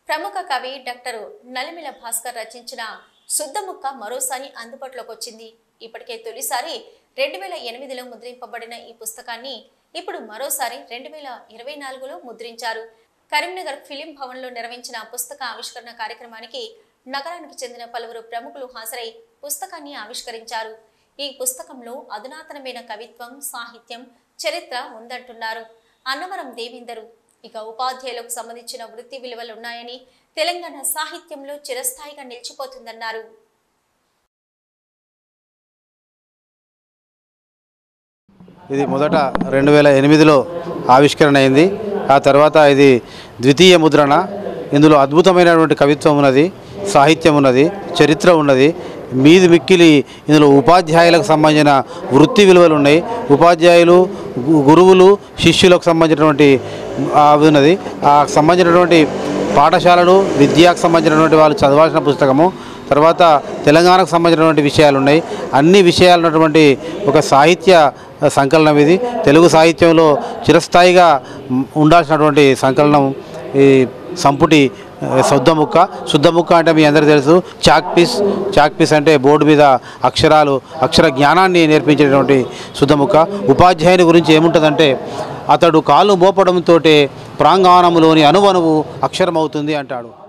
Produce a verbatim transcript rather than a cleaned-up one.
ప్రముఖ కవి డాక్టర్ నలిమిల భాస్కర్ రచించిన శుద్ధముక్క మరోసారి అందుబాటులోకి వచ్చింది. ఇప్పటికే తొలిసారి రెండు వేల ఎనిమిదిలో ముద్రింపబడిన ఈ పుస్తకాన్ని ఇప్పుడు మరోసారి రెండు వేల ఇరవై నాలుగులో ముద్రించారు. కరీంనగర్ ఫిలిం భవన్లో నిర్వహించిన పుస్తక ఆవిష్కరణ కార్యక్రమానికి నగరానికి చెందిన పలువురు ప్రముఖులు హాజరై పుస్తకాన్ని ఆవిష్కరించారు. ఈ పుస్తకంలో అధునాతనమైన కవిత్వం, సాహిత్యం, చరిత్ర ఉందంటున్నారు అన్నవరం దేవేందరు. ఇక ఉపాధ్యాయులకు సంబంధించిన వృత్తి విలువలు ఉన్నాయని, తెలంగాణ సాహిత్యంలో చిరస్థాయిగా నిలిచిపోతుందన్నారు. ఇది మొదట రెండు వేల ఎనిమిదిలో ఆవిష్కరణ అయింది. ఆ తర్వాత ఇది ద్వితీయ ముద్రణ. ఇందులో అద్భుతమైనటువంటి కవిత్వం ఉన్నది, సాహిత్యం ఉన్నది, చరిత్ర ఉన్నది. మీది మిక్కిలి ఇందులో ఉపాధ్యాయులకు సంబంధించిన వృత్తి విలువలు ఉన్నాయి. ఉపాధ్యాయులు, గురువులు, శిష్యులకు సంబంధించినటువంటి అవి ఉన్నది. ఆ సంబంధించినటువంటి పాఠశాలలు, విద్యకు సంబంధించినటువంటి వాళ్ళు చదవాల్సిన పుస్తకము. తర్వాత తెలంగాణకు సంబంధించినటువంటి విషయాలు ఉన్నాయి. అన్ని విషయాలు ఉన్నటువంటి ఒక సాహిత్య సంకలనం ఇది. తెలుగు సాహిత్యంలో చిరస్థాయిగా ఉండాల్సినటువంటి సంకలనం ఈ సంపుటి శుద్ధముక్క. శుద్ధముక్క అంటే మీ అందరికీ తెలుసు, చాక్ పీస్. చాక్ పీస్ అంటే బోర్డు మీద అక్షరాలు, అక్షర జ్ఞానాన్ని నేర్పించేటువంటి శుద్ధముక్క. ఉపాధ్యాయుని గురించి ఏముంటుందంటే, అతడు కాలు మోపడంతో ప్రాంగణంలోని అణువణువు అక్షరమవుతుంది అంటాడు.